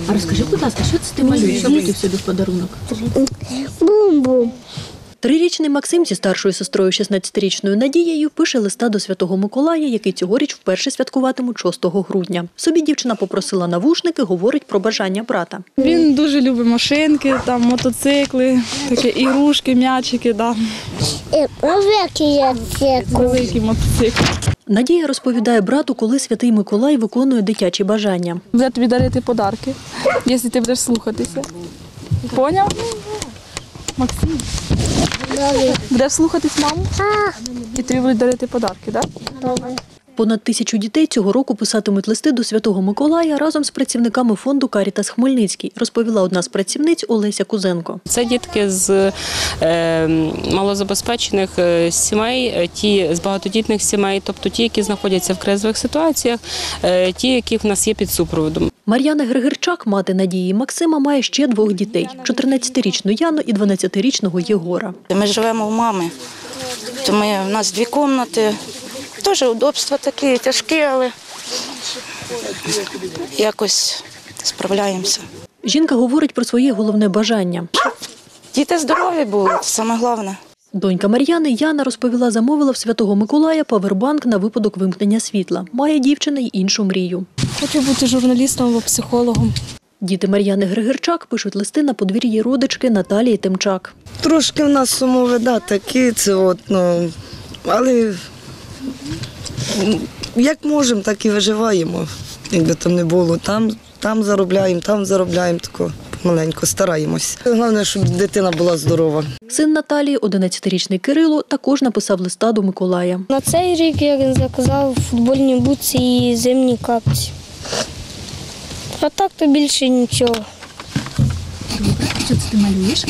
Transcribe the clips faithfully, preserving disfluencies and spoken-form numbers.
А розкажи, будь ласка, що це ти малюєш? Що буде собі в подарунок? Бум-бум. Трирічний Максим зі старшою сестрою шістнадцятирічною Надією пише листа до Святого Миколая, який цьогоріч вперше святкуватимуть шостого грудня. Собі дівчина попросила навушники, говорить про бажання брата. Він дуже любить машинки, там, мотоцикли, такі ігрушки, м'ячики, да. Великий я цикл. Великий мотоцикл. Надія розповідає брату, коли Святий Миколай виконує дитячі бажання. Буде тобі дарити подарки, якщо ти будеш слухатися. Поняв? Максим? Будеш слухатись маму? І тобі будуть дарити подарки, так? Понад тисячу дітей цього року писатимуть листи до Святого Миколая разом з працівниками фонду «Карітас Хмельницький», розповіла одна з працівниць Олеся Кузенко. Це дітки з е, малозабезпечених сімей, ті з багатодітних сімей, тобто ті, які знаходяться в кризових ситуаціях, е, ті, які в нас є під супроводом. Мар'яна Григорчак, мати Надії і Максима, має ще двох дітей – чотирнадцятирічну Яну і дванадцятирічного Єгора. Ми живемо в мами, то ми, у нас дві кімнати. Теж удобства такі тяжкі, але якось справляємося. Жінка говорить про своє головне бажання. Діти здорові були, це саме головне. Донька Мар'яни, Яна, розповіла, замовила в Святого Миколая павербанк на випадок вимкнення світла. Має дівчина й іншу мрію. Хочу бути журналістом або психологом. Діти Мар'яни Григорчак пишуть листи на подвір'ї родички Наталії Тимчак. Трошки в нас умови, да, такі, це от, ну, але як можемо, так і виживаємо, якби там не було. Там, там заробляємо, там заробляємо, тако маленько, стараємось. Головне, щоб дитина була здорова. Син Наталії, одинадцятирічний Кирило, також написав листа до Миколая. На цей рік я заказав футбольні бутси і зимні капці. А так то більше нічого. Що це ти малюєш?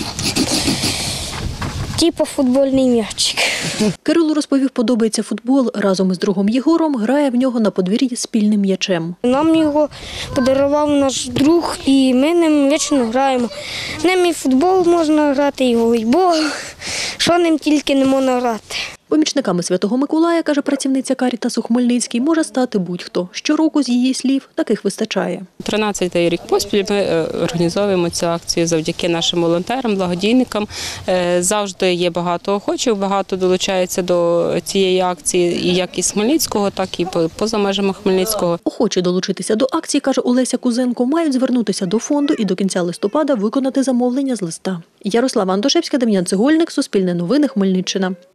Типу футбольний м'ячик. Кирило розповів, подобається футбол. Разом із другом Єгором грає в нього на подвір'ї спільним м'ячем. Нам його подарував наш друг, і ми ним вічно граємо. Ним і футбол можна грати, і волейбол, що ним тільки не можна грати. Помічниками Святого Миколая, каже працівниця Карітасу Хмельницький, може стати будь-хто. Щороку, з її слів, таких вистачає. тринадцятий рік поспіль ми організовуємо цю акцію завдяки нашим волонтерам, благодійникам. Завжди є багато охочих, багато долучається до цієї акції, і як із Хмельницького, так і поза межами Хмельницького. Охочі долучитися до акції, каже Олеся Кузенко, мають звернутися до фонду і до кінця листопада виконати замовлення з листа. Ярослава Антошевська, Дем'ян Цегольник, Суспільне новини, Хмельниччина.